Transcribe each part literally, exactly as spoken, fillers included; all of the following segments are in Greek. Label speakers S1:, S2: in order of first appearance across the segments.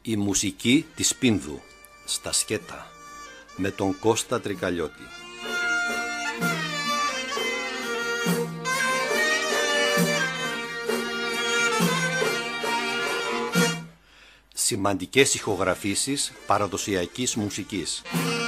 S1: Η μουσική της Πίνδου στα σκέτα με τον Κώστα Τρικαλιώτη. Σημαντικές ηχογραφήσεις παραδοσιακής μουσικής.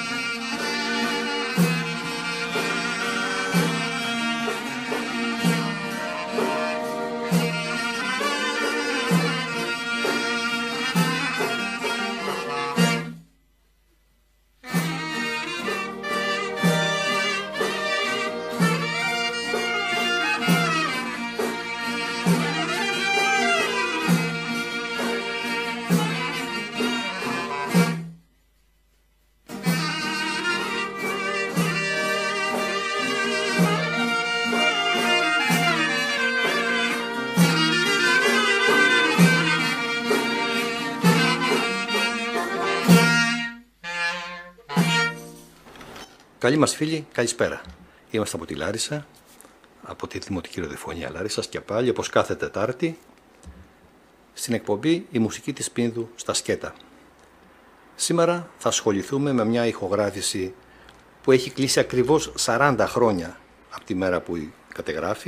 S1: Καλή μας φίλοι, καλησπέρα. Είμαστε από τη Λάρισα, από τη Δημοτική Ραδιοφωνία Λάρισσας και πάλι, όπως κάθε Τετάρτη, στην εκπομπή «Η μουσική της Πίνδου στα σκέτα». Σήμερα θα ασχοληθούμε με μια ηχογράφηση που έχει κλείσει ακριβώς σαράντα χρόνια από τη μέρα που κατεγράφει.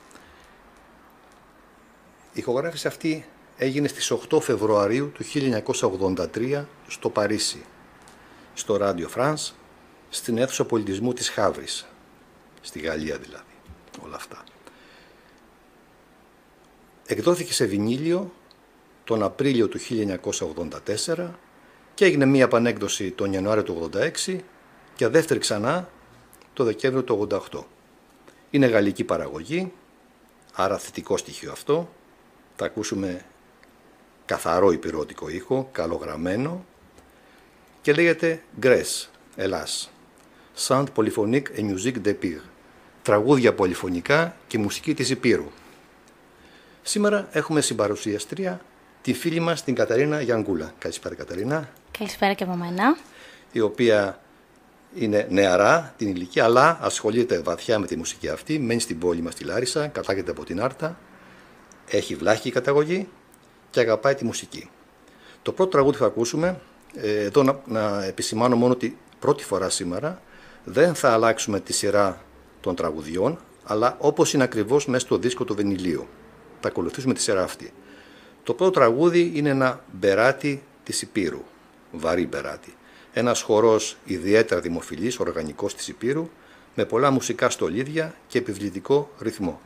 S1: Η ηχογράφηση αυτή έγινε στις οκτώ Φεβρουαρίου του χίλια εννιακόσια ογδόντα τρία στο Παρίσι, στο Radio France, στην αίθουσα πολιτισμού της Χαύρης, στη Γαλλία δηλαδή, όλα αυτά. Εκδόθηκε σε βινίλιο τον Απρίλιο του χίλια εννιακόσια ογδόντα τέσσερα και έγινε μία επανέκδοση τον Ιανουάριο του ογδόντα έξι και δεύτερη ξανά το Δεκέμβριο του ογδόντα οκτώ. Είναι γαλλική παραγωγή, άρα θετικό στοιχείο αυτό. Θα ακούσουμε καθαρό υπηρώτικο ήχο, καλογραμμένο και λέγεται Grèce, Ελλάς. Chant polyphonique et musique d'Épire. Τραγούδια πολυφωνικά και μουσική της Υπήρου. Σήμερα έχουμε συμπαρουσιαστρία τη φίλη μας την Καταρίνα Γιανγκούλα. Καλησπέρα Καταρίνα.
S2: Καλησπέρα και από μένα.
S1: Η οποία είναι νεαρά την ηλικία, αλλά ασχολείται βαθιά με τη μουσική αυτή. Μένει στην πόλη μας στη Λάρισα, κατάγεται από την Άρτα. Έχει βλάχικη καταγωγή και αγαπάει τη μουσική. Το πρώτο τραγούδι που θα ακούσουμε, εδώ να, να επισημάνω μόνο ότι πρώτη φορά σήμερα δεν θα αλλάξουμε τη σειρά των τραγουδιών, αλλά όπως είναι ακριβώς μέσα στο δίσκο του βινιλίου. Θα ακολουθήσουμε τη σειρά αυτή. Το πρώτο τραγούδι είναι ένα μπεράτι της Υπήρου, βαρύ μπεράτι. Ένας χορός ιδιαίτερα δημοφιλής, οργανικός της Υπήρου, με πολλά μουσικά στολίδια και επιβλητικό ρυθμό.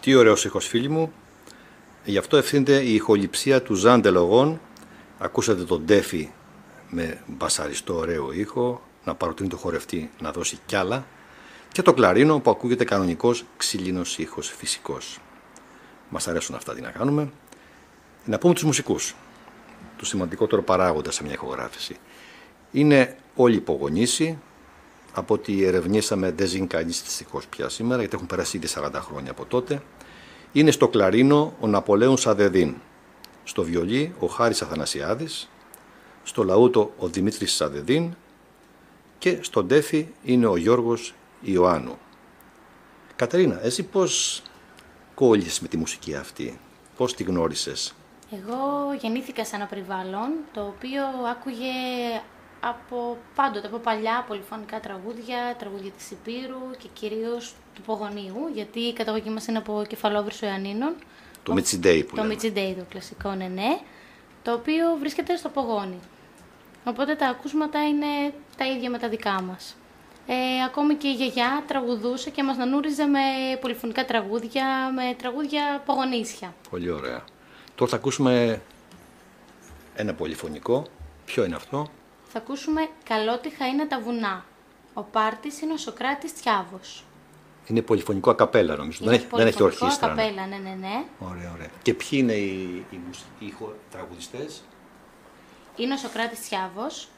S1: Τι ωραίος ήχος, φίλοι μου. Γι' αυτό ευθύνεται η ηχοληψία του Ζαν Τελογών. Ακούσατε τον Ντέφι με μπασαριστό ωραίο ήχο, να παροτρύνει το χορευτή να δώσει κι άλλα, και το κλαρίνο που ακούγεται κανονικός ξύλινος ήχος φυσικός. Μας αρέσουν αυτά, τι να κάνουμε. Να πούμε τους μουσικούς. Το σημαντικότερο παράγοντα σε μια ηχογράφηση. Είναι όλοι υπογονήσιοι. Από ό,τι ερευνήσαμε δεν ζει κανείς δυστυχώς πια σήμερα, γιατί έχουν περάσει ήδη σαράντα χρόνια από τότε. Είναι στο κλαρίνο ο Ναπολέων Σαδεδίν, στο βιολί ο Χάρης Αθανασιάδης, στο λαούτο ο Δημήτρης Σαδεδίν και στο ντέφι είναι ο Γιώργος Ιωάννου. Κατερίνα, εσύ πώς κόλλησες με τη μουσική αυτή, πώς τη γνώρισες?
S2: Εγώ γεννήθηκα σε ένα περιβάλλον το οποίο άκουγε από πάντοτε, από παλιά, πολυφωνικά τραγούδια, τραγούδια της Υπήρου και κυρίως του Πογονίου, γιατί η καταγωγή μας είναι από Κεφαλόβρυσο Ιωαννίνων.
S1: Το Μιτσιντέι που
S2: Το
S1: λέμε.
S2: Μιτσιντέι, το κλασικό, ναι, ναι, το οποίο βρίσκεται στο Πογόνι. Οπότε τα ακούσματα είναι τα ίδια με τα δικά μας. Ε, ακόμη και η γιαγιά τραγουδούσε και μας νανούριζε με πολυφωνικά τραγούδια, με τραγούδια πογονίσια.
S1: Πολύ ωραία. Τώρα θα ακούσουμε ένα πολυφωνικό. Ποιο είναι αυτό?
S2: Θα ακούσουμε «Καλότυχα είναι τα βουνά». Ο πάρτης είναι ο Σωκράτης Τιάβος.
S1: Είναι πολυφωνικό ακαπέλα, νομίζω.
S2: Είναι
S1: Δεν έχει, δεν έχει ορχήστρα.
S2: ακαπέλα, ναι, ναι, ναι.
S1: Ωραία, ωραία. Και ποιοι είναι οι, οι, οι, οι τραγουδιστές?
S2: Είναι ο Σωκράτης Τιάβος,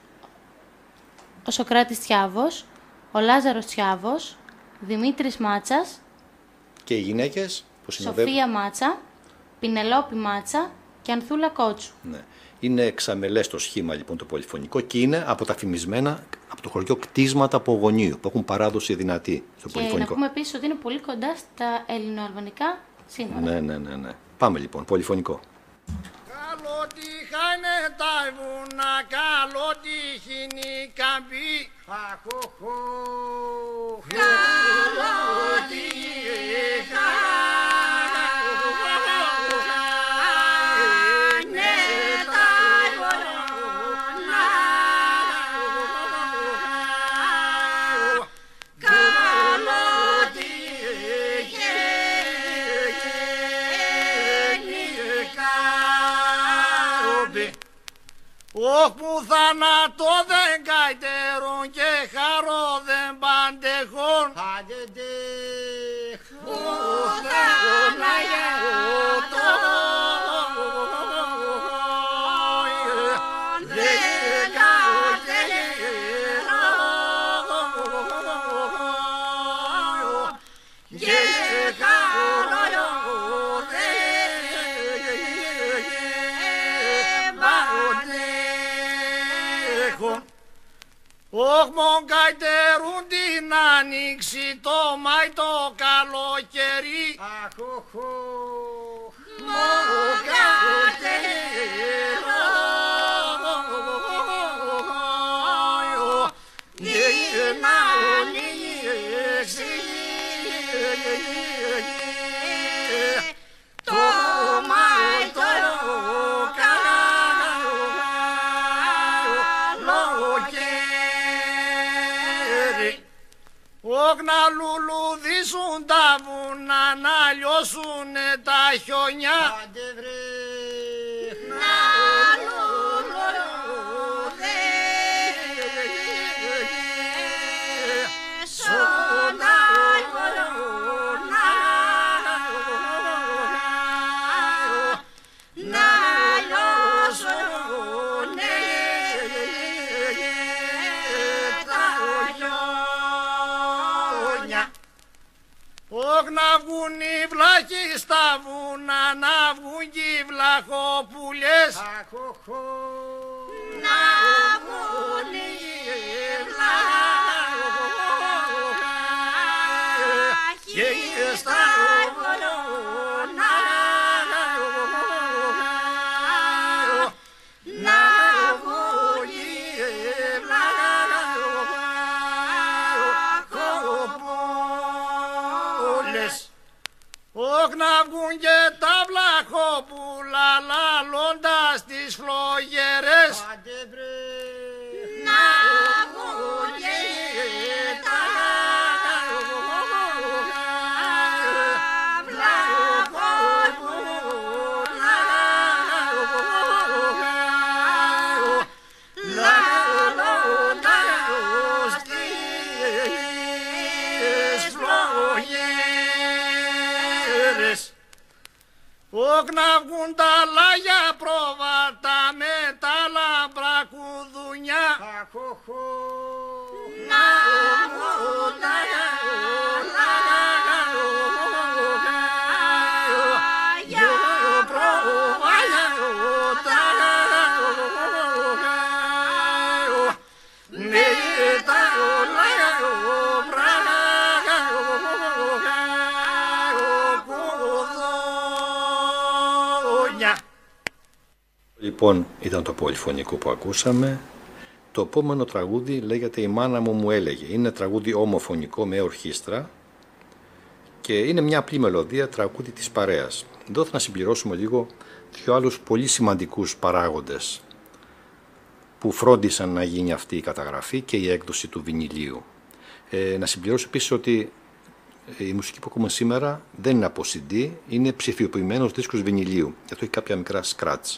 S2: ο Σωκράτης Τιάβος, ο Λάζαρος Τιάβος, Δημήτρης Μάτσας,
S1: Και οι γυναίκες που συνοδεύουν?
S2: Σοφία Μάτσα, Πινελόπη Μάτσα και Ανθούλα Κότσου.
S1: Ναι. Είναι εξαμελές το σχήμα λοιπόν το πολυφωνικό και είναι από τα φημισμένα από το χωριό κτίσματα Πογονίου που έχουν παράδοση δυνατή στο
S2: Και
S1: πολυφωνικό.
S2: να πούμε επίσης ότι είναι πολύ κοντά στα ελληνοαλβανικά σύνορα.
S1: Ναι, ναι, ναι, ναι. Πάμε λοιπόν, πολυφωνικό.
S3: Καλότυχα είναι τα βουνά, καλότυχη είναι η καμπή. Αχοχο, καλότυχα είναι τα βουνά, καλότυχη είναι η καμπή. Όχ που θάνατο δεν καητερούν και χαρό δεν παντεχούν. Άντε που θάνατο δεν καητερούν και χαρό δεν παντεχούν. Όχ μον καητερούν την άνοιξη, το Μάη το καλοκαίρι. Αχοχο, μον καητερούν την άνοιξη, το Μάη το καλοκαίρι. Όχ να λουλουδίσουν τα βουνά, να λιώσουνε τα χιόνια. Να λουλουδίσουν τα βουνά, να λιώσουνε τα χιόνια. Όχ να βγουν οι βλάχοι στα βουνά, να βγουν και οι βλαχοπουλιές. Να βγουν οι βλάχοι στα βουνά, να βγουν οι βλαχοπούλες. Όχ να βγουν και τα βλαχόπουλα λαλώντας τις φλογερές. Να βγουν και τα βλαχόπουλα Ωκ να βγουν τα λάγια πρόβατα με τα λαμπρά κουδουνιά. Να βγουν τα λάγια
S1: Λοιπόν, ήταν το πολυφωνικό που ακούσαμε. Το επόμενο τραγούδι λέγεται «Η μάνα μου μου έλεγε». Είναι τραγούδι ομοφωνικό με ορχήστρα και είναι μια απλή μελωδία, τραγούδι της παρέας. Εδώ θα να συμπληρώσουμε λίγο δύο άλλους πολύ σημαντικούς παράγοντες που φρόντισαν να γίνει αυτή η καταγραφή και η έκδοση του βινιλίου. Ε, να συμπληρώσω επίσης ότι η μουσική που ακούμε σήμερα δεν είναι από σι ντι, είναι ψηφιοποιημένος δίσκος βινιλίου, γιατί έχει κάποια μικρά scratch.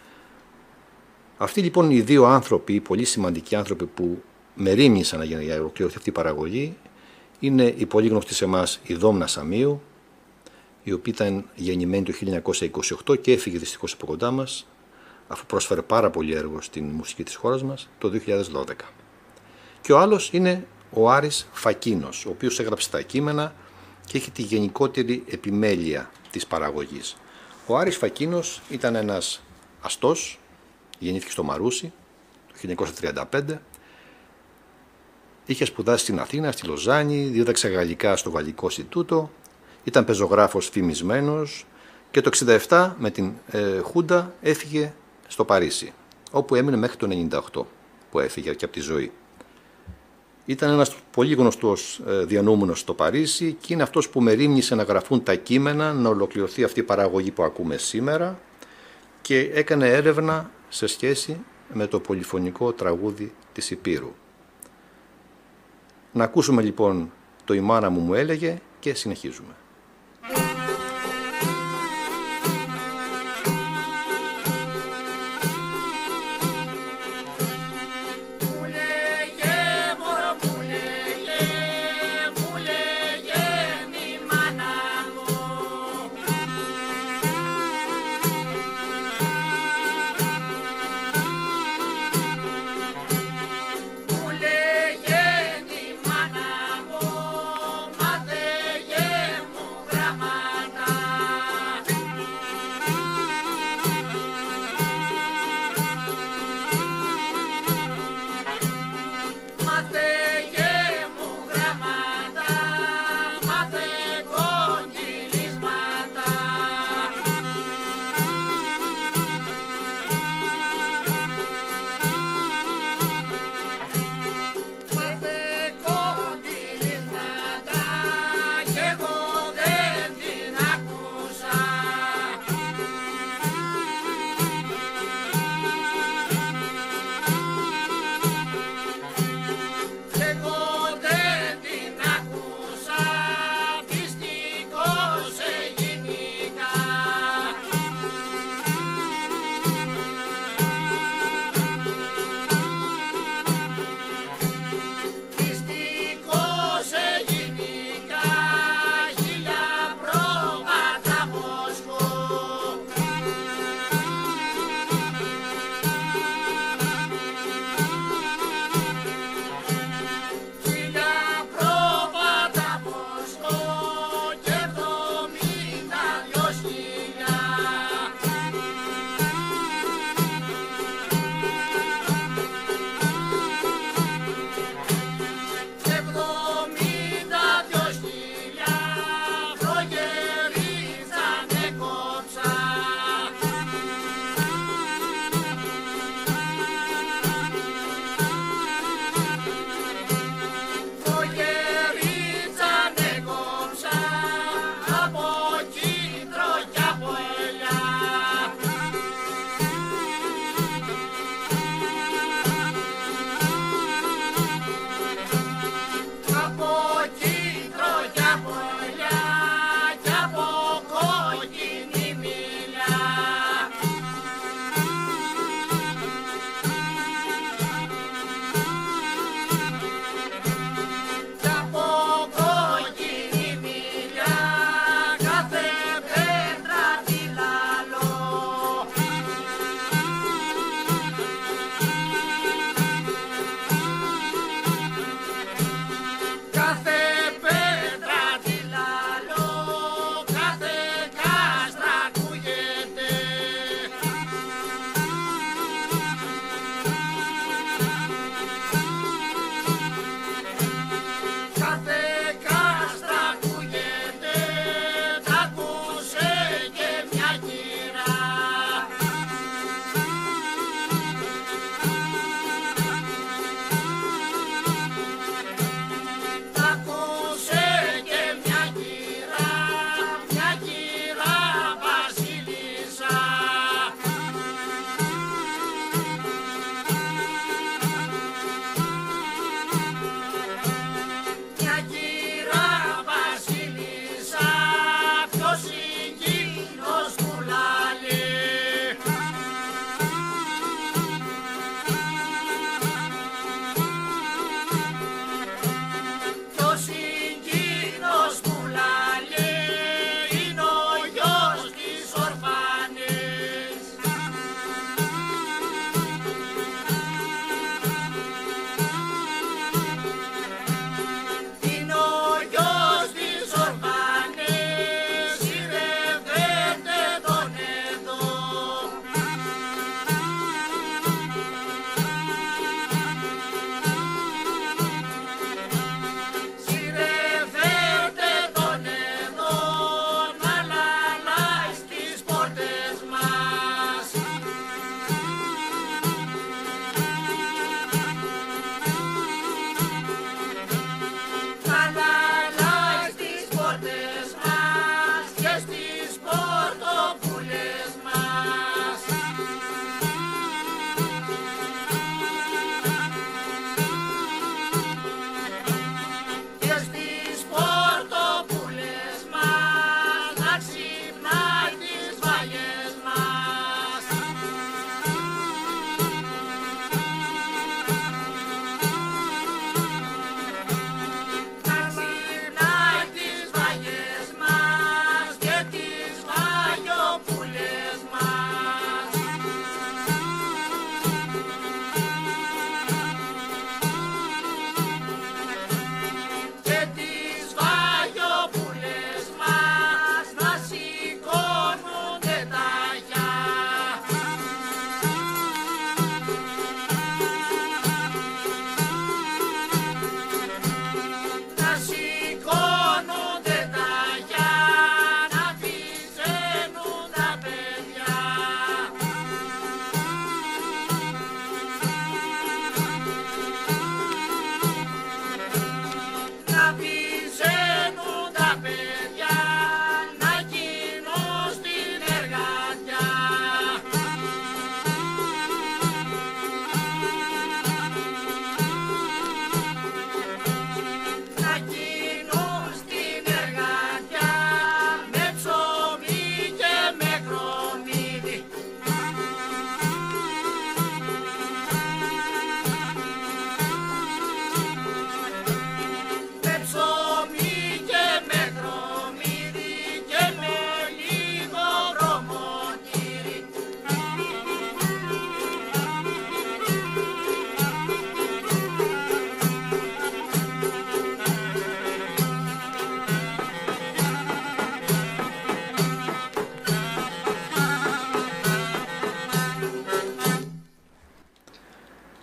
S1: Αυτοί λοιπόν οι δύο άνθρωποι, οι πολύ σημαντικοί άνθρωποι που μερίμνησαν για να ολοκληρωθεί αυτή η παραγωγή, είναι η πολύ γνωστή σε εμάς η Δόμνα Σαμίου, η οποία ήταν γεννημένη το χίλια εννιακόσια είκοσι οκτώ και έφυγε δυστυχώς από κοντά μας, αφού πρόσφερε πάρα πολύ έργο στην μουσική της χώρας μας το δύο χιλιάδες δώδεκα. Και ο άλλος είναι ο Άρης Φακίνος, ο οποίος έγραψε τα κείμενα και έχει τη γενικότερη επιμέλεια της παραγωγής. Ο Άρης Φακίνος ήταν ένας αστός, γεννήθηκε στο Μαρούσι το χίλια εννιακόσια τριάντα πέντε, είχε σπουδάσει στην Αθήνα, στη Λοζάνη, δίδαξε γαλλικά στο Γαλλικό Ινστιτούτο, ήταν πεζογράφος φημισμένος και το εξήντα επτά με την ε, Χούντα έφυγε στο Παρίσι, όπου έμεινε μέχρι το ενενήντα οκτώ που έφυγε και από τη ζωή. Ήταν ένας πολύ γνωστός ε, διανοούμενος στο Παρίσι και είναι αυτός που μερίμνησε να γραφούν τα κείμενα, να ολοκληρωθεί αυτή η παραγωγή που ακούμε σήμερα και έκανε έρευνα σε σχέση με το πολυφωνικό τραγούδι της Υπήρου. Να ακούσουμε λοιπόν το «Η μάνα μου μου έλεγε» και συνεχίζουμε.
S3: Μου λέγε η μάνα μου, μα δε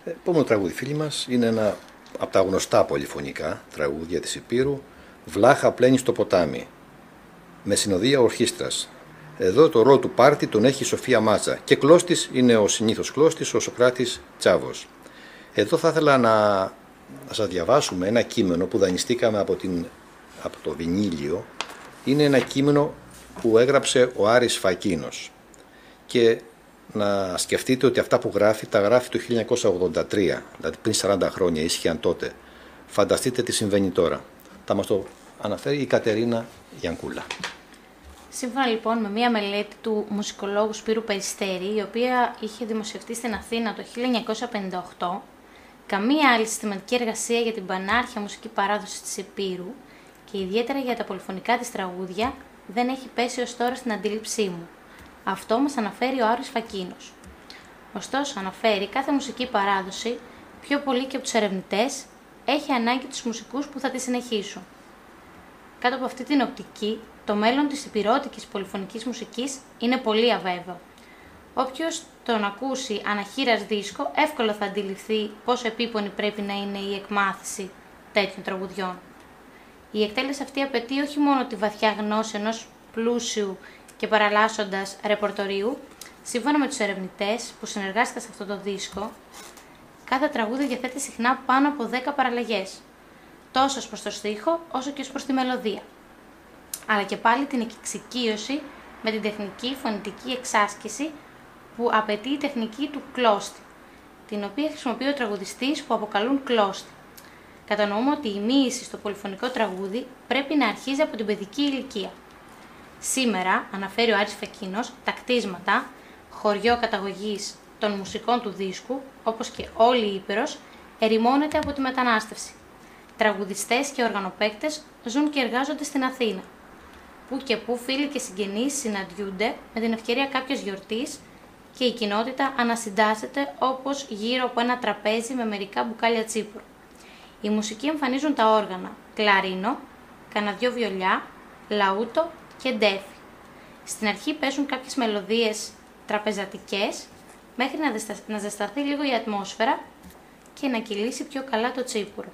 S1: Επόμενο τραγούδι, φίλοι μας, είναι ένα από τα γνωστά πολυφωνικά τραγούδια της Υπήρου, «Βλάχα πλένει στο ποτάμι», με συνοδεία ορχήστρας. Εδώ το ρόλο του πάρτι τον έχει η Σοφία Μάτζα και κλώστης είναι ο συνήθως κλώστης, ο Σωκράτης Τσάβος. Εδώ θα ήθελα να, να σας διαβάσουμε ένα κείμενο που δανειστήκαμε από, την, από το Βινίλιο. Είναι ένα κείμενο που έγραψε ο Άρης Φακίνος. Και να σκεφτείτε ότι αυτά που γράφει τα γράφει το χίλια εννιακόσια ογδόντα τρία, δηλαδή πριν σαράντα χρόνια, ίσχυαν τότε. Φανταστείτε τι συμβαίνει τώρα. Θα μας το αναφέρει η Κατερίνα Γιανκούλα.
S2: Σύμφωνα λοιπόν με μία μελέτη του μουσικολόγου Σπύρου Περιστέρη, η οποία είχε δημοσιευτεί στην Αθήνα το χίλια εννιακόσια πενήντα οκτώ, καμία άλλη συστηματική εργασία για την πανάρχια μουσική παράδοση της Υπήρου και ιδιαίτερα για τα πολυφωνικά της τραγούδια δεν έχει πέσει ως τώρα στην αντίληψή μου. Αυτό μας αναφέρει ο Άρης Φακίνος. Ωστόσο, αναφέρει κάθε μουσική παράδοση, πιο πολύ και από τους ερευνητές, έχει ανάγκη τους μουσικούς που θα τη συνεχίσουν. Κάτω από αυτή την οπτική, το μέλλον της υπηρώτικης πολυφωνικής μουσικής είναι πολύ αβέβαιο. Όποιος τον ακούσει αναχείρας δίσκο, εύκολα θα αντιληφθεί πόσο επίπονη πρέπει να είναι η εκμάθηση τέτοιων τραγουδιών. Η εκτέλεση αυτή απαιτεί όχι μόνο τη βαθιά γνώση ενός πλούσιου και παραλλάσσοντας ρεπορτορίου. Σύμφωνα με τους ερευνητές που συνεργάστηκαν σε αυτό το δίσκο, κάθε τραγούδι διαθέτει συχνά πάνω από δέκα παραλλαγές, τόσο ως προς το στίχο όσο και ως προς τη μελωδία. Αλλά και πάλι την εξοικείωση με την τεχνική φωνητική εξάσκηση που απαιτεί η τεχνική του κλώστη, την οποία χρησιμοποιεί ο τραγουδιστής που αποκαλούν κλώστη. Κατανοούμε ότι η μοίηση στο πολυφωνικό τραγούδι πρέπει να αρχίζει από την παιδική ηλικία. Σήμερα, αναφέρει ο Άρης Φακίνος, τα κτίσματα, χωριό καταγωγής των μουσικών του δίσκου, όπως και όλη η Ήπειρος, ερημώνεται από τη μετανάστευση. Τραγουδιστές και οργανοπαίκτες ζουν και εργάζονται στην Αθήνα. Που και που φίλοι και συγγενείς συναντιούνται με την ευκαιρία κάποιας γιορτής και η κοινότητα ανασυντάσσεται όπως γύρω από ένα τραπέζι με μερικά μπουκάλια τσίπουρου. Οι μουσικοί εμφανίζουν τα όργανα, κλαρίνο, κανένα δυο βιολιά, λαούτο και ντέφι. Στην αρχή παίζουν κάποιες μελωδίες τραπεζατικές μέχρι να, δεστα... να ζεσταθεί λίγο η ατμόσφαιρα και να κυλήσει πιο καλά το τσίπουρο.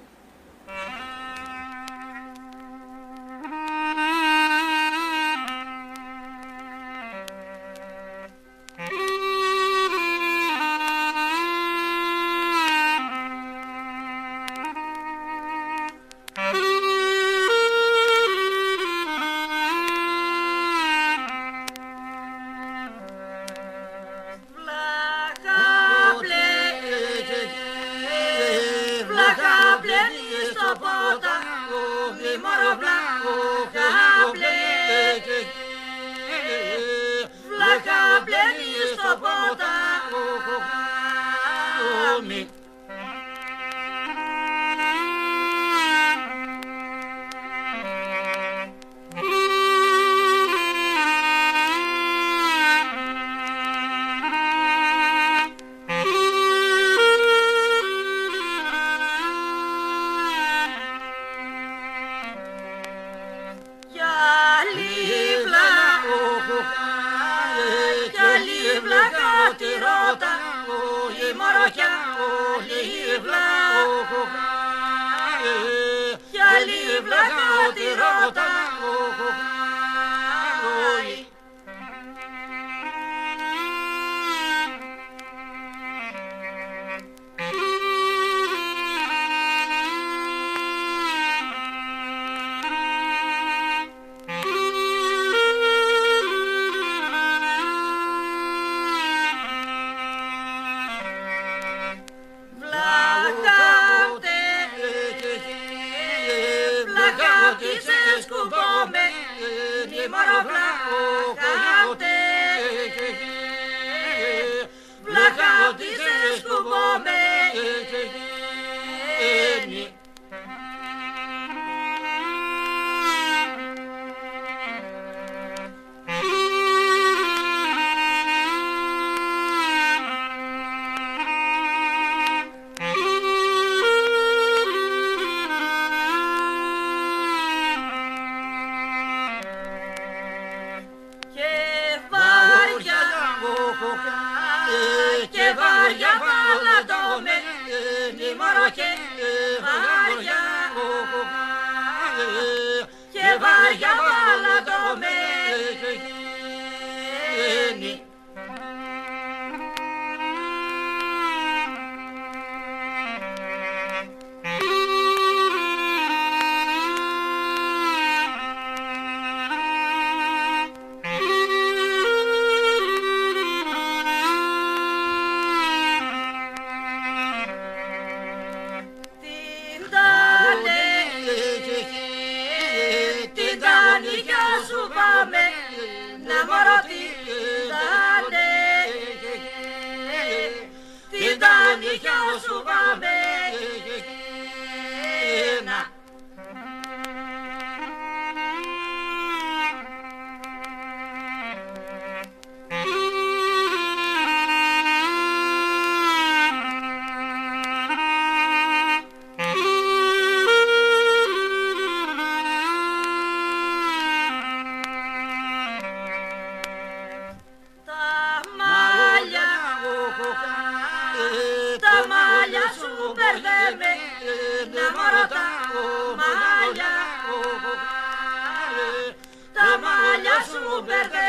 S4: βάγια βάλα το μένει. Σου πάμε να σου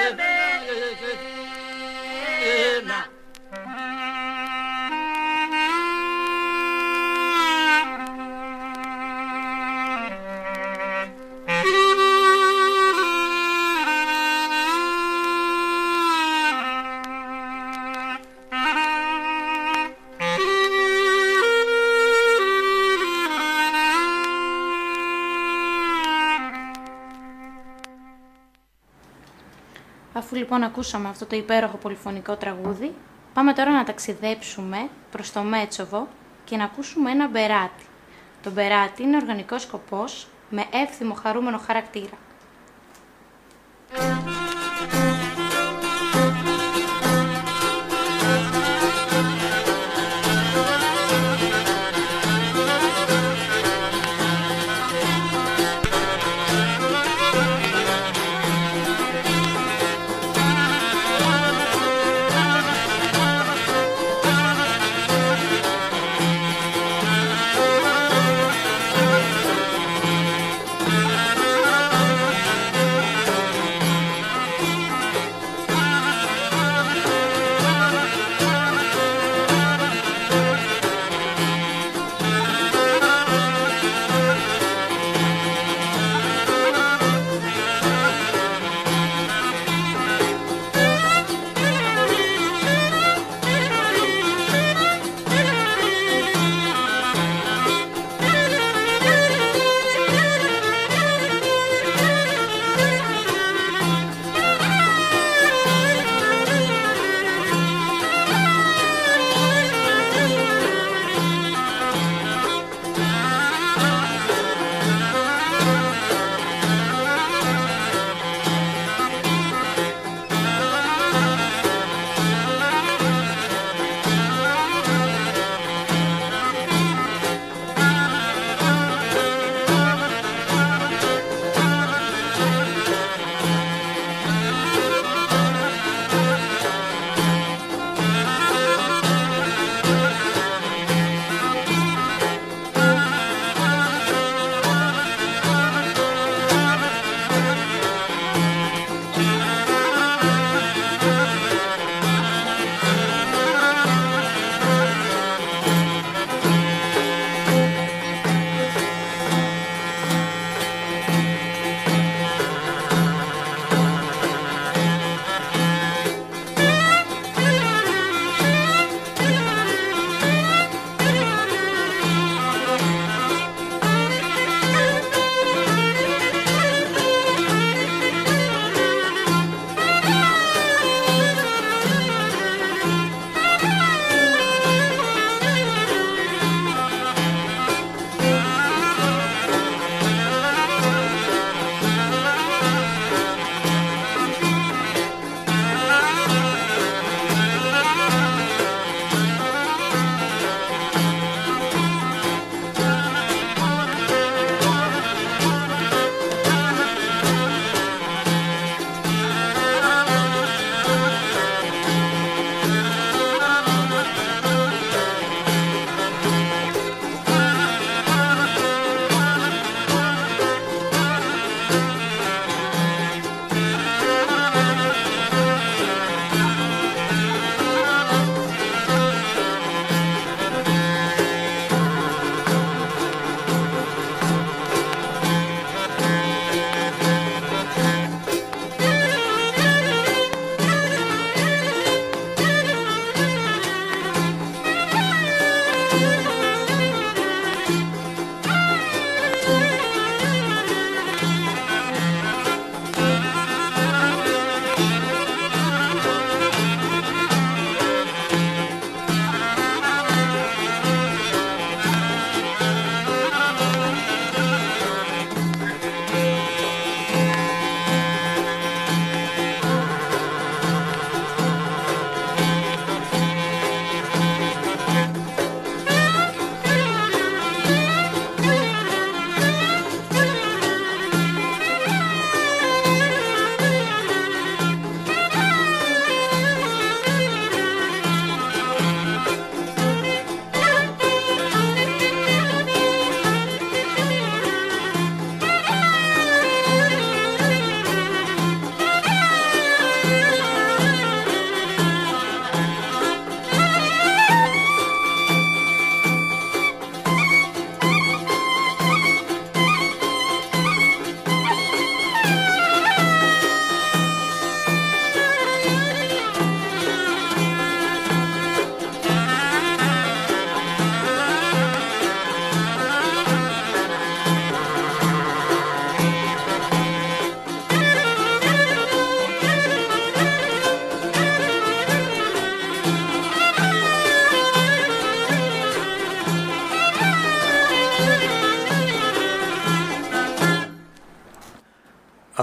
S4: μπερδεμένα.
S2: Αφού λοιπόν ακούσαμε αυτό το υπέροχο πολυφωνικό τραγούδι, πάμε τώρα να ταξιδέψουμε προς το Μέτσοβο και να ακούσουμε ένα μπεράτι. Το μπεράτι είναι οργανικός σκοπός με εύθυμο χαρούμενο χαρακτήρα.
S4: Thank you.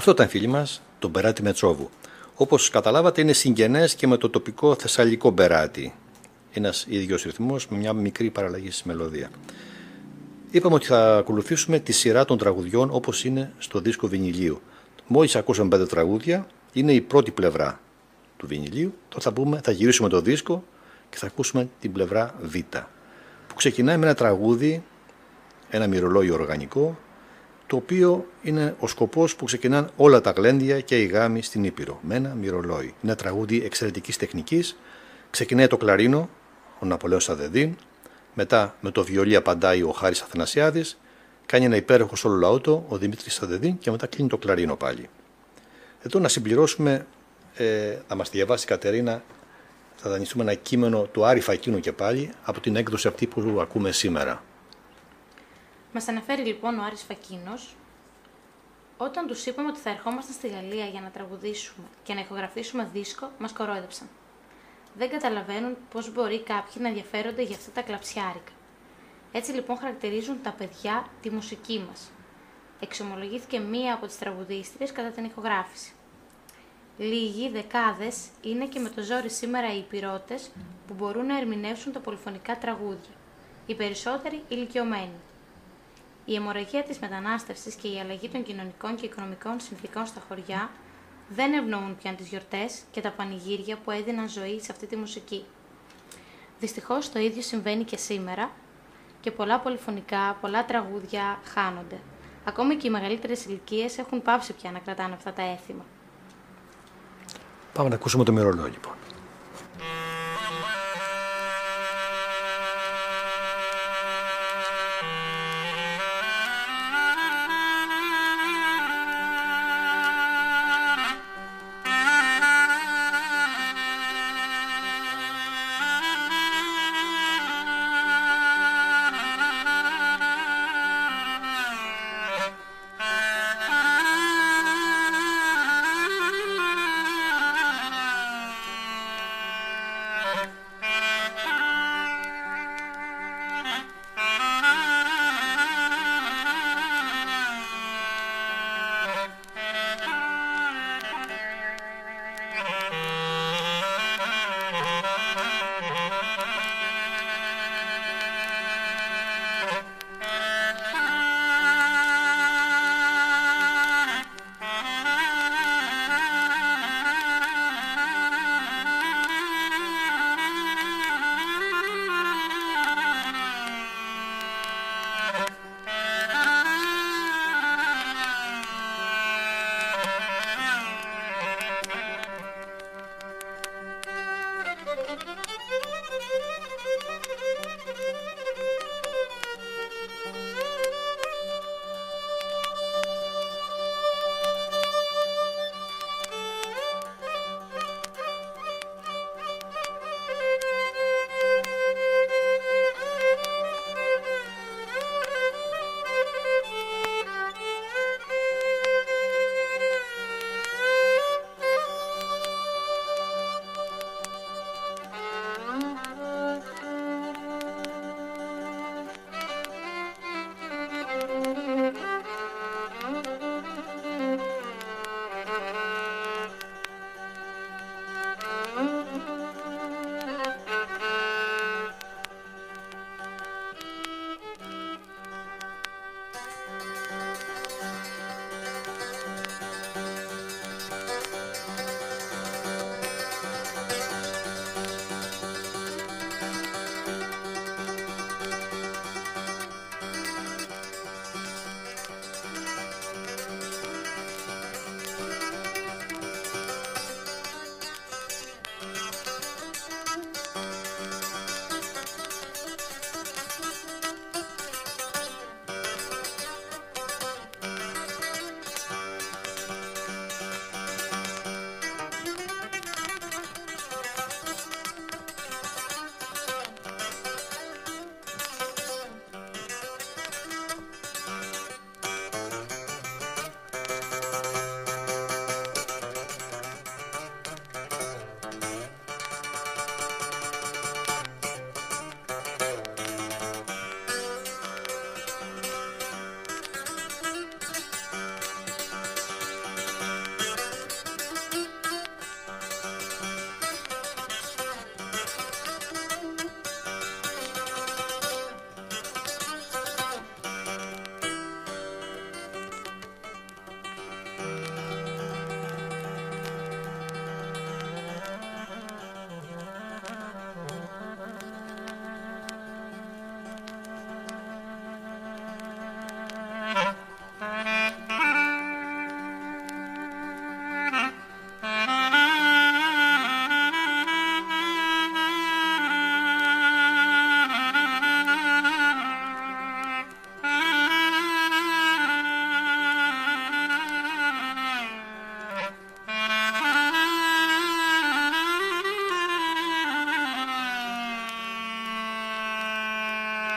S1: Αυτό ήταν, φίλοι μας, το μπεράτι Μετσόβου. Όπως καταλάβατε, είναι συγγενές και με το τοπικό θεσσαλικό μπεράτι. Ένας ίδιος ρυθμός με μια μικρή παραλλαγή στη μελωδία. Είπαμε ότι θα ακολουθήσουμε τη σειρά των τραγουδιών όπως είναι στο δίσκο βινιλίου. Μόλις ακούσαμε πέντε τραγούδια, είναι η πρώτη πλευρά του βινιλίου. Τώρα θα, πούμε, θα γυρίσουμε το δίσκο και θα ακούσουμε την πλευρά Β, που ξεκινάει με ένα τραγούδι, ένα μυρολόιο οργανικό, το οποίο είναι ο σκοπός που ξεκινάνε όλα τα γλέντια και οι γάμοι στην Ήπειρο, με ένα μυρολόι. Είναι ένα τραγούδι εξαιρετικής τεχνικής. Ξεκινάει το κλαρίνο, ο Ναπολέων Σαδεδίν, μετά με το βιολί απαντάει ο Χάρης Αθανασιάδης, κάνει ένα υπέροχο σόλο λαότο ο Δημήτρης Σαδεδίν και μετά κλείνει το κλαρίνο πάλι. Εδώ να συμπληρώσουμε, ε, θα μας διαβάσει η Κατερίνα, θα δανειστούμε ένα κείμενο του Άρη Φακίνου και πάλι από την έκδοση αυτή που ακούμε σήμερα.
S2: Μας αναφέρει λοιπόν ο Άρης Φακίνος: όταν τους είπαμε ότι θα ερχόμασταν στη Γαλλία για να τραγουδήσουμε και να ηχογραφήσουμε δίσκο, μας κορόιδεψαν. Δεν καταλαβαίνουν πώς μπορεί κάποιοι να ενδιαφέρονται για αυτά τα κλαψιάρικα. Έτσι λοιπόν χαρακτηρίζουν τα παιδιά τη μουσική μας. Εξομολογήθηκε μία από τις τραγουδίστριες κατά την ηχογράφηση. Λίγοι, δεκάδες, είναι και με το ζόρι σήμερα οι υπηρώτες που μπορούν να ερμηνεύσουν τα πολυφωνικά τραγούδια. Οι περισσότεροι ηλικιωμένοι. Η αιμορραγία της μετανάστευσης και η αλλαγή των κοινωνικών και οικονομικών συνθήκων στα χωριά δεν ευνοούν πια τις γιορτές και τα πανηγύρια που έδιναν ζωή σε αυτή τη μουσική. Δυστυχώς το ίδιο συμβαίνει και σήμερα και πολλά πολυφωνικά, πολλά τραγούδια χάνονται. Ακόμη και οι μεγαλύτερες ηλικίες έχουν πάψει πια να κρατάνε αυτά τα έθιμα.
S1: Πάμε να ακούσουμε το μυρολόι λοιπόν.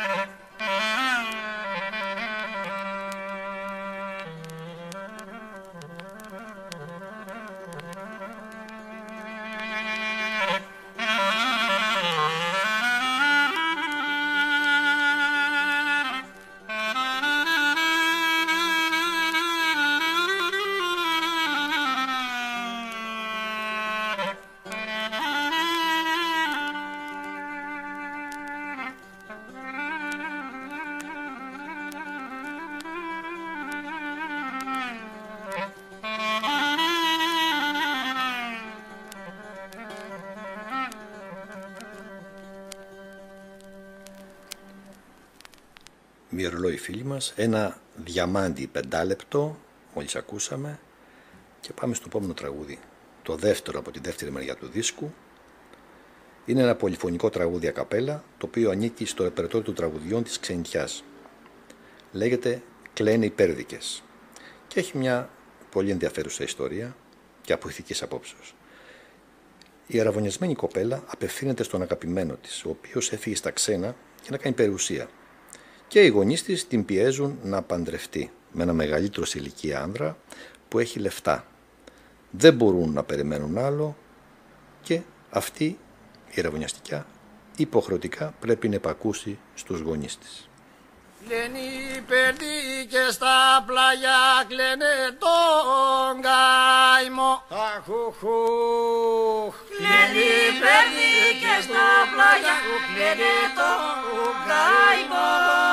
S1: Μυρολόι φίλοι μας, ένα διαμάντι πεντάλεπτο μόλις ακούσαμε και πάμε στο επόμενο τραγούδι, το δεύτερο από τη δεύτερη μεριά του δίσκου. Είναι ένα πολυφωνικό τραγούδι ακαπέλα, το οποίο ανήκει στο ρεπερτόριο του τραγουδιών της ξενιτιάς. Λέγεται «Κλαίνε οι πέρδικες» και έχει μια πολύ ενδιαφέρουσα ιστορία και από ηθικής απόψεως. Η αραβωνιασμένη κοπέλα απευθύνεται στον αγαπημένο της, ο οποίος έφυγε στα ξένα για να κάνει περιουσία. Και οι γονείς της την πιέζουν να παντρευτεί με ένα μεγαλύτερο σε ηλικία άνδρα που έχει λεφτά. Δεν μπορούν να περιμένουν άλλο και αυτή η ραβωνιαστικιά υποχρεωτικά πρέπει να υπακούσει στους γονείς της.
S3: Κλαίνε οι πέρδικες στα πλάγια, κλαίνε τον καημό. Αχουχουχ.
S4: Κλαίνε οι πέρδικες στα πλάγια, κλαίνε τον καημό.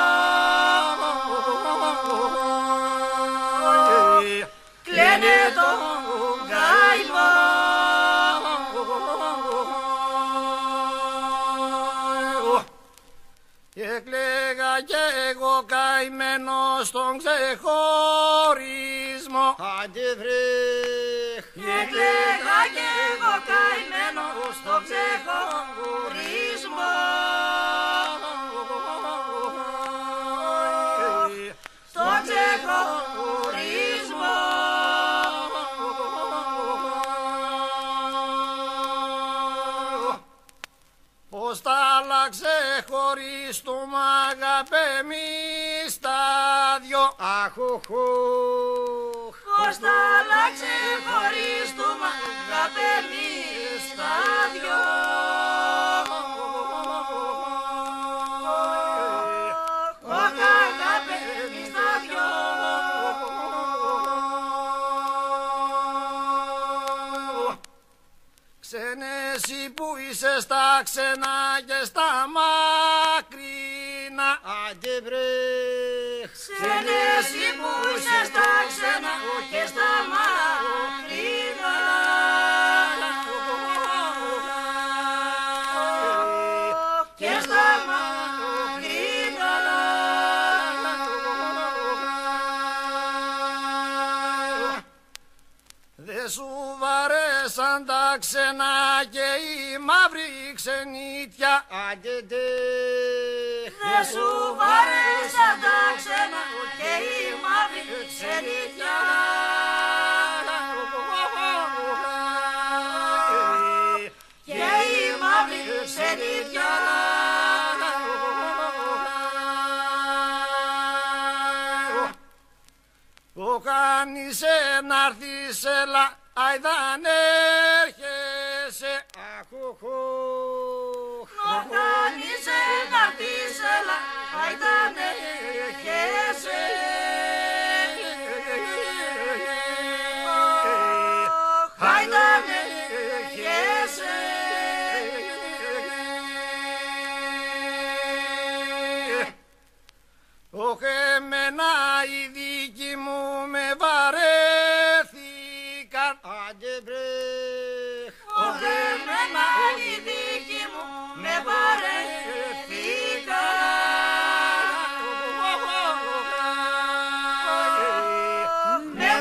S4: Κλαίνε τον καημό.
S3: Εκλέγα κι εγώ καημένος στον ξεχωρισμό.
S4: Αντιβρέχ. Εκλέγα κι εγώ καημένος στον ξεχωρισμό. Στον ξεχωρισμό.
S3: Πώς τα άλλαξε χωρίστουμε αγάπη εμείς τα δυο.
S4: Αχουχουχ. Πώς τα άλλαξε χωρίστουμε αγάπη εμείς τα δυο. Αγάπη εμείς τα δυο.
S3: Ξένε εσύ που είσαι στα ξένα και στα μακρινά.
S4: Αντιβρέχ. Ξένε εσύ που είσαι στα ξένα και στα μακρινά. Και στα μακρινά.
S3: Δε σου βαρέσαν τα ξένα και η μαύρη ξενίτια.
S4: Αντιντέχ. Δε σου βαρέσαν τα ξένα και η μαύρη ξενίτια. Και η μαύρη ξενίτια.
S3: Ο κάνισε να'ρθεις έλα, άιδαν έρχεσαι.
S4: Αχουχουχ. Ο κάνισε να'ρθεις έλα, άιδαν έρχεσαι. Άιδαν έρχεσαι.
S3: Όχι εμένα οι δικοί μου με βαρέθηκαν.
S4: Αντιβρέχ. Όχι εμένα οι δικοί μου με βαρέθηκαν. Με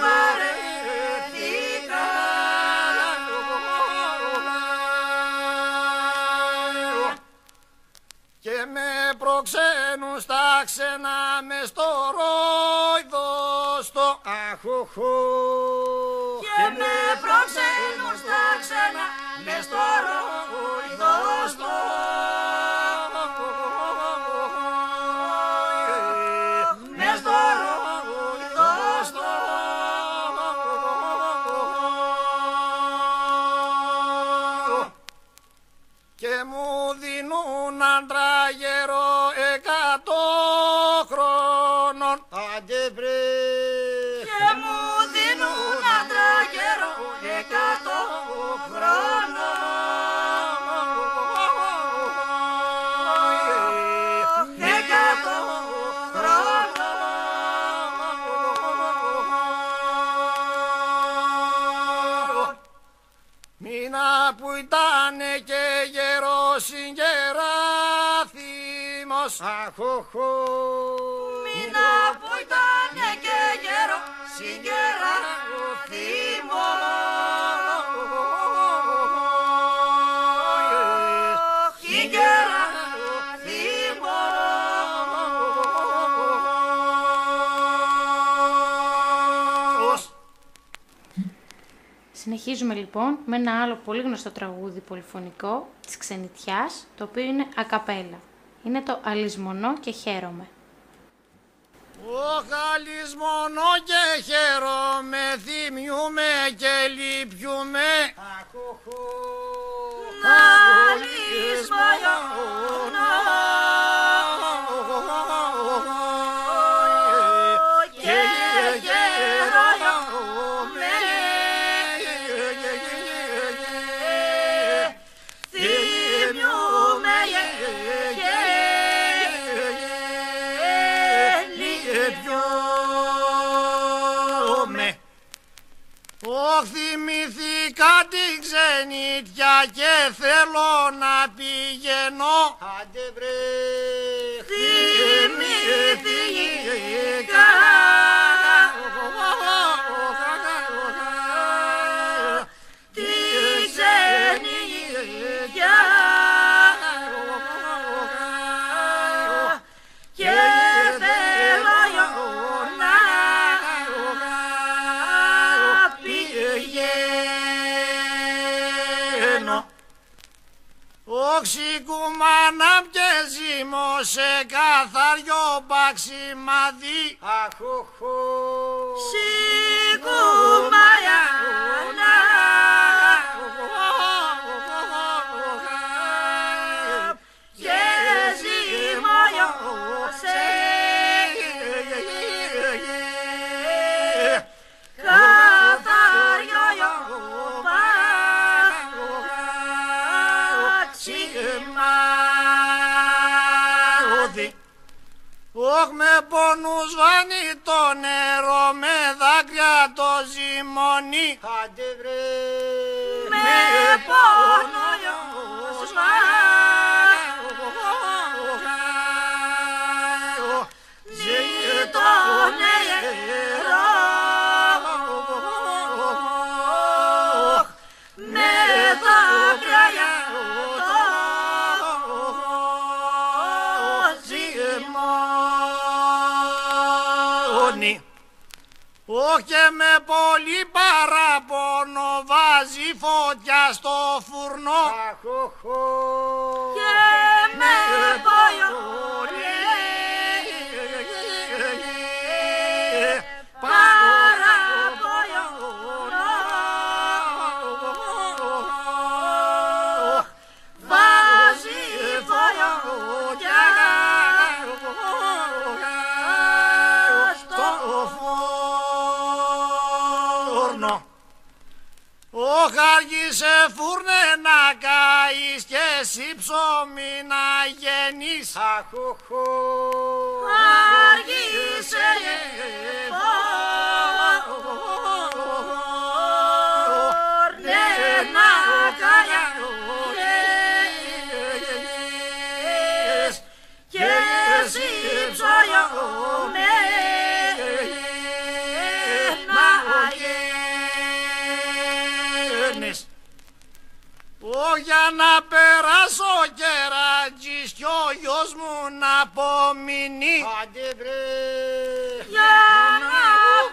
S4: βαρέθηκαν.
S3: Και με προξένουν στα ξένα μες στο ρόιδοστο.
S4: Αχουχουχ. Και με προξένουν στα ξένα μες στο ρόιδοστο.
S3: που ήτανε και γερός συγκεράθημος. Αχοχο.
S4: Μήνα που ήτανε και γερός συγκεράθημος.
S2: Συνεχίζουμε λοιπόν με ένα άλλο πολύ γνωστό τραγούδι πολυφωνικό της Ξενιτιάς, το οποίο είναι ακαπέλα. Είναι το «Αλυσμονώ και χαίρομαι».
S3: Ωχ, αλυσμονώ και χαίρομαι, θυμιούμε και λυπιούμε.
S4: Αλυσμονώ
S3: θυμηθήκα την ξενιτιά και θέλω να πηγαίνω.
S4: Άντε βρε, θυμηθήκα την ξενιτιά και θέλω να
S3: Οξικουμάνα και ζυμώ σε καθαριό παξιμαδί.
S4: Αχοχο. Σικουμάνα και ζυμώ σε καθαριό
S3: παξιμαδί. Όχ, με πόνους βάνει το νερό, με δάκρυα το ζυμώνει.
S4: Άντε βρε, με πόνους βάνει το νερό, με δάκρυα
S3: Ωχ, και με πολύ παραπονό βάζει φωτιά στο φουρνό.
S4: Αχοχο. Και με πολύ παραπονό βάζει φωτιά στο φουρνό. Ωχ, άργησε φούρνε να καείς και εσύ ψωμί να γεννείς. Αχοχο. Άργησε φούρνε να καείς και εσύ ψωμί να γεννείς.
S3: Ωχ, για να περάσω κερατζής κι ο γιος μου να απομείνει.
S4: Άντε βρε, για να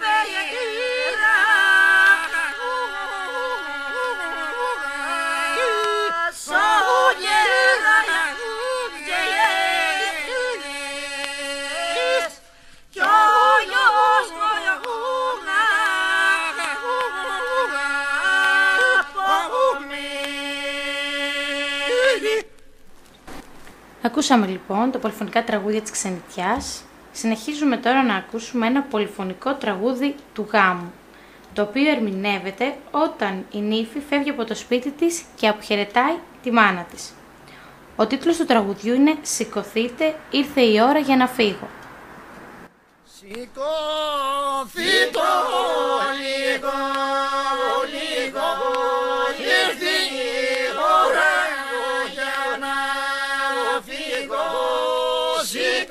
S4: περάσω κερατζής κι ο γιος μου να απομείνει.
S2: Ακούσαμε λοιπόν τα πολυφωνικά τραγούδια της Ξενιτιάς. Συνεχίζουμε τώρα να ακούσουμε ένα πολυφωνικό τραγούδι του γάμου, το οποίο ερμηνεύεται όταν η νύφη φεύγει από το σπίτι της και αποχαιρετάει τη μάνα της. Ο τίτλος του τραγουδιού είναι «Σηκωθείτε, ήρθε η ώρα για να φύγω».
S3: Σηκωθείτε λίγο, λίγο, ήρθε η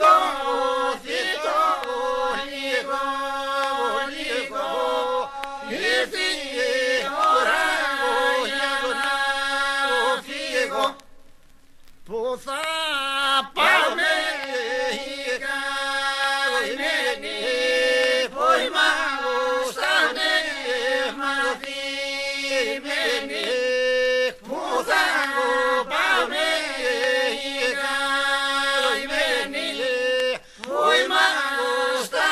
S3: Που θα πάμε οι καημένοι που είμαστε μαθημένοι, που θα πάμε οι καημένοι που είμαστε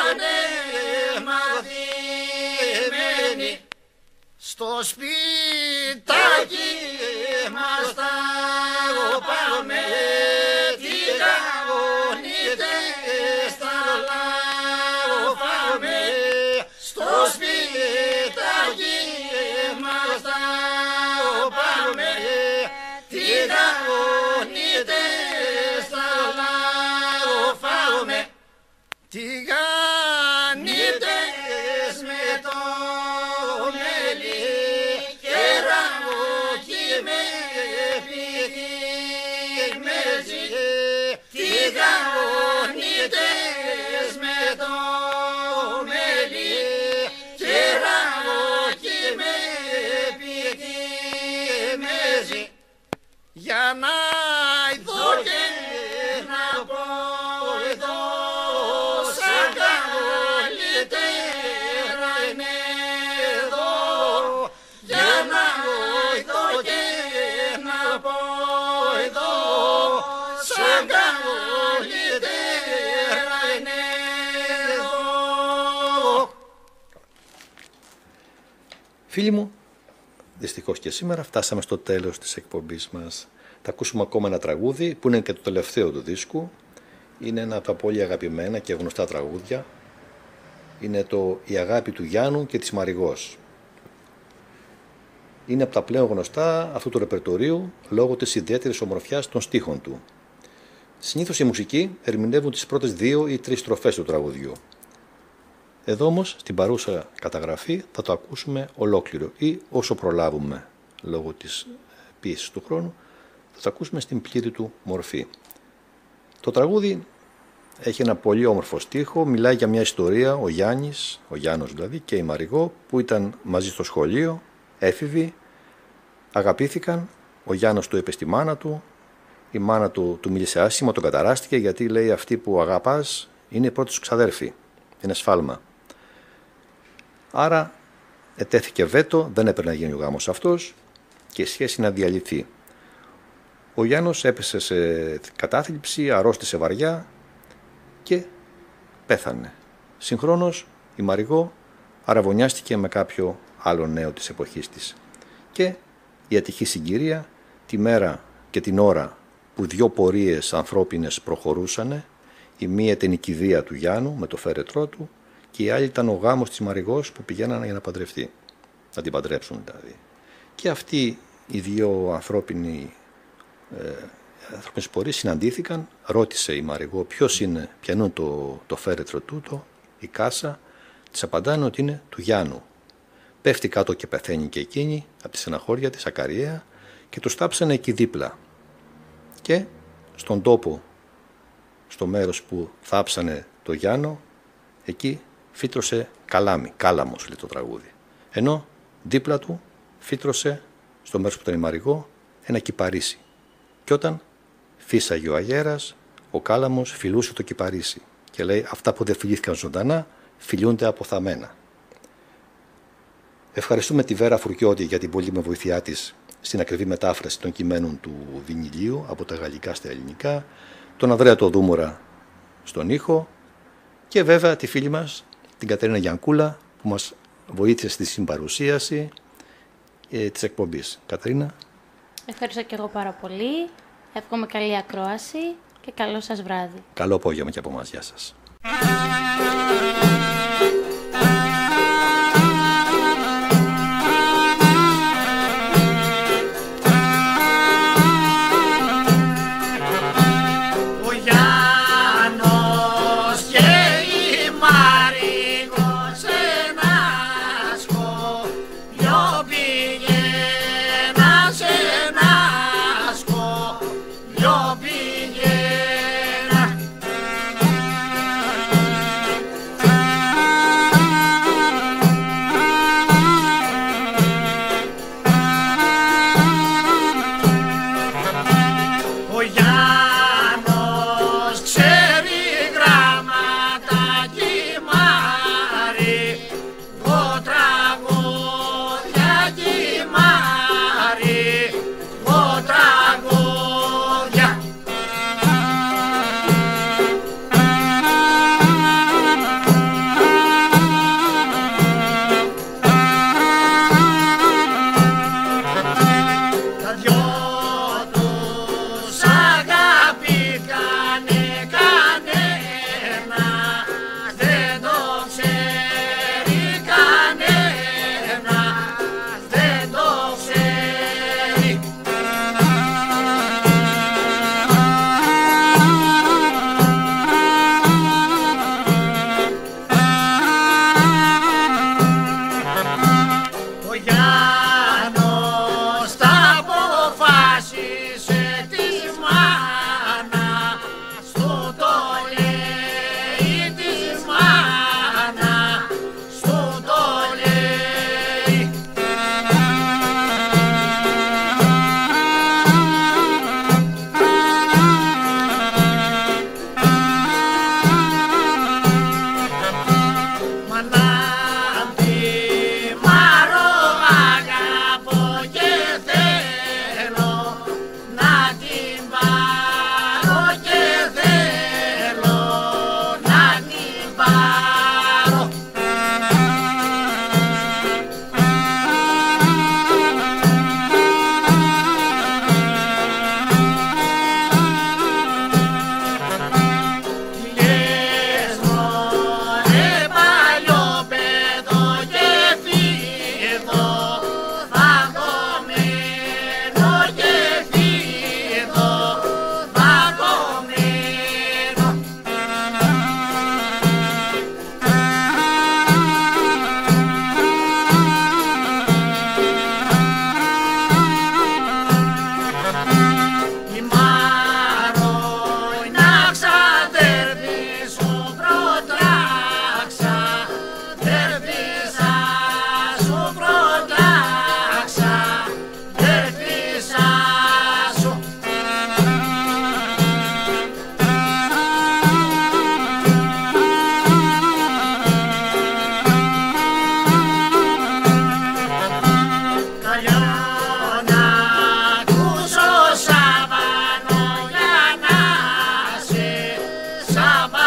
S3: μαθημένοι. Στο σπιτάκι μας τα πάμε, τι καγωνίτες τα λάβαμε. Στο σπιτάκι μας τα πάμε, τι καγωνίτες τα λάβαμε. Τι γανίτες με το μέλι και ραγωκί με πηγήμεζι. Τι γανίτες με το μέλι και ραγωκί με πηγήμεζι. Για να ειδώ και να πω εδώ, σαν καλύτερα είναι εδώ. Για να ειδώ και να πω εδώ, σαν καλύτερα είναι εδώ.
S1: Φίλοι μου, δυστυχώς και σήμερα φτάσαμε στο τέλος της εκπομπής μας. Θα ακούσουμε ακόμα ένα τραγούδι που είναι και το τελευταίο του δίσκου. Είναι ένα από τα πολύ αγαπημένα και γνωστά τραγούδια. Είναι το «Η αγάπη του Γιάννου και της Μαριγός». Είναι από τα πλέον γνωστά αυτού του ρεπερτορίου λόγω της ιδιαίτερης ομορφιάς των στίχων του. Συνήθως οι μουσικοί ερμηνεύουν τις πρώτες δύο ή τρεις στροφές του τραγουδιού. Εδώ όμως, στην παρούσα καταγραφή, θα το ακούσουμε ολόκληρο ή όσο προλάβουμε λόγω της πίεσης του χρόνου, θα το ακούσουμε στην πλήρη του μορφή. Το τραγούδι έχει ένα πολύ όμορφο στίχο, μιλάει για μια ιστορία, ο Γιάννης, ο Γιάννος δηλαδή, και η Μαριγό που ήταν μαζί στο σχολείο, έφηβοι, αγαπήθηκαν, ο Γιάννος το είπε στη μάνα του, η μάνα του του μίλησε άσχημα, τον καταράστηκε γιατί λέει αυτή που αγαπάς είναι η πρώτη σου ξαδέρφη, είναι σφάλμα. Άρα ετέθηκε βέτο, δεν έπρεπε να γίνει ο γάμος αυτός και η σχέση να διαλυθεί. Ο Γιάννος έπεσε σε κατάθλιψη, αρρώστησε βαριά και πέθανε. Συγχρόνως η Μαριγό αραβωνιάστηκε με κάποιο άλλο νέο της εποχής της. Και η ατυχή συγκυρία, τη μέρα και την ώρα που δυο πορείες ανθρώπινες προχωρούσανε, η μία ήταν η κηδεία του Γιάννου με το φέρετρό του και η άλλη ήταν ο γάμος της Μαριγός που πηγαίνανε για να παντρευτεί, να την παντρέψουν δηλαδή. Και αυτοί οι δύο ανθρώπινοι ε, ανθρώπινες πορείες συναντήθηκαν, ρώτησε η Μαριγό ποιος είναι, ποιανού το, το φέρετρο τούτο, η κάσα, της απαντάνε ότι είναι του Γιάννου. Πέφτει κάτω και πεθαίνει και εκείνη από τη στεναχώρια της ακαριέα και το στάψανε εκεί δίπλα. Και στον τόπο, στο μέρος που θάψανε το Γιάννο, εκεί φύτρωσε καλάμι, κάλαμος λέει το τραγούδι. Ενώ δίπλα του φύτρωσε, στο μέρος που ήταν η Μαριγό, ένα κυπαρίσι. Και όταν φύσαγε ο αγέρας, ο κάλαμος φιλούσε το κυπαρίσι. Και λέει αυτά που δεν φιλήθηκαν ζωντανά, φιλούνται αποθαμένα. Ευχαριστούμε τη Βέρα Φουρκιώτη για την πολύτιμη βοήθειά της στην ακριβή μετάφραση των κειμένων του Βινιλίου από τα γαλλικά στα ελληνικά, τον Ανδρέα το Δούμορα στον ήχο και βέβαια τη φίλη μας, την Κατερίνα Γιανκούλα, που μας βοήθησε στη συμπαρουσίαση ε, της εκπομπής. Κατερίνα.
S2: Ευχαριστώ και εγώ πάρα πολύ. Εύχομαι καλή ακρόαση και καλό σας βράδυ.
S1: Καλό απόγευμα και από εμάς. Γεια σας.
S3: Yo pillera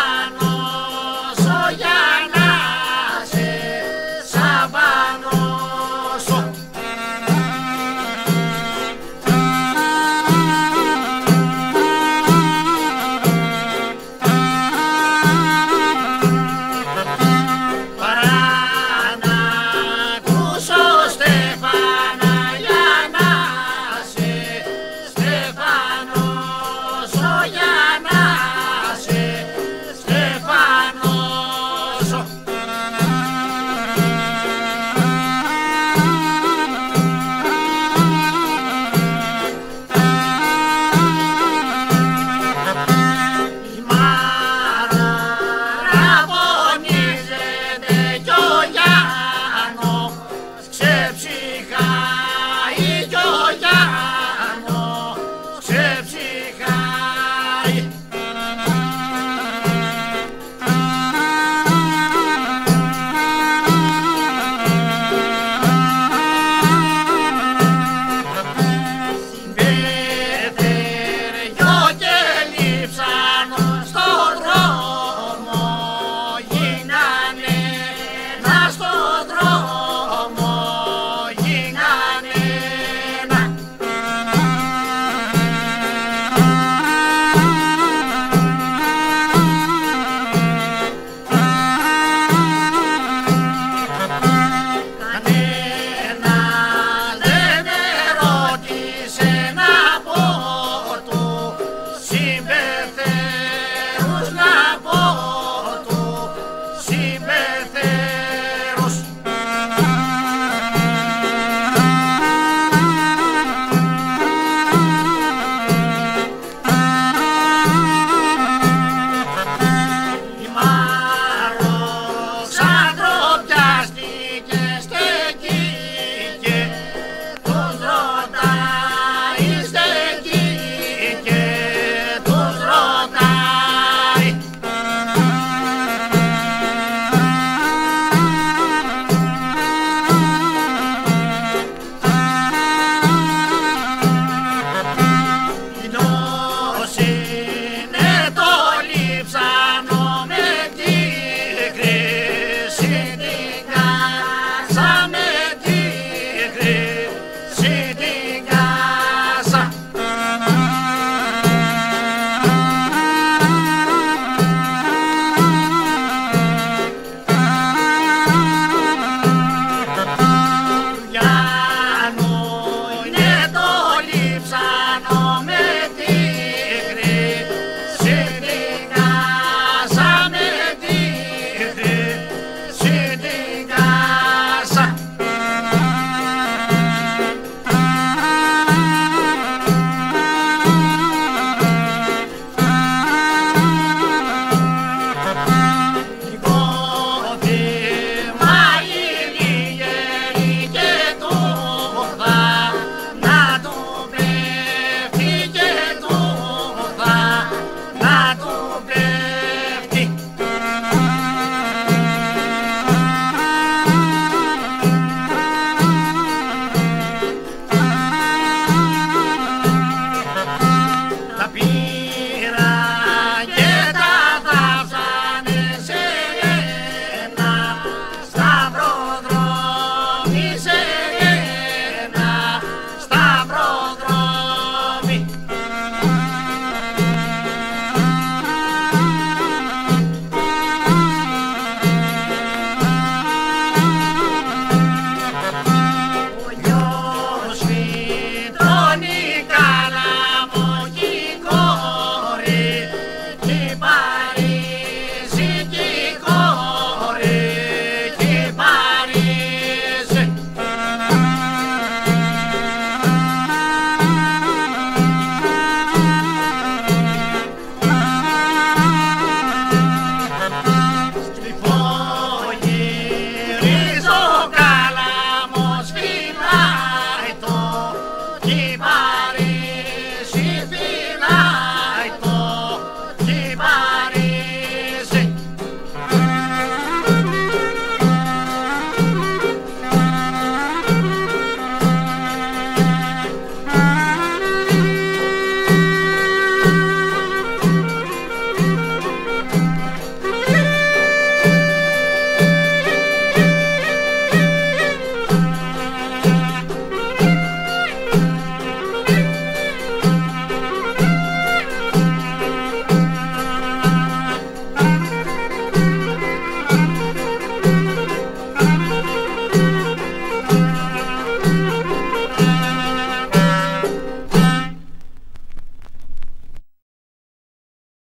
S4: πάνω